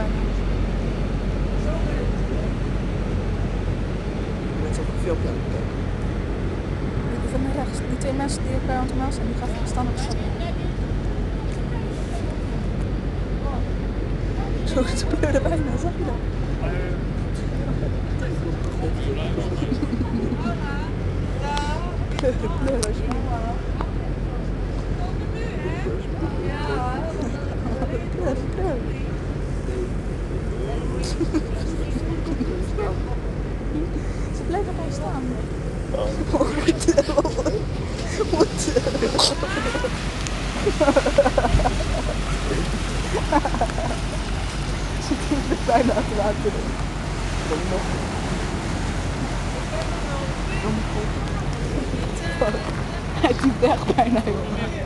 bijna. Met zo'n filmpje aan het kijken. Die van rechts, die twee mensen die elkaar aan het melden zijn, die gaat staan op de stad. Zo, ze pleurde bijna, zag je dat? Pleuren alsjeblieft. Pleur. Ze blijven bij staan. Ze doen het bijna te laten. Hij doet echt bijna.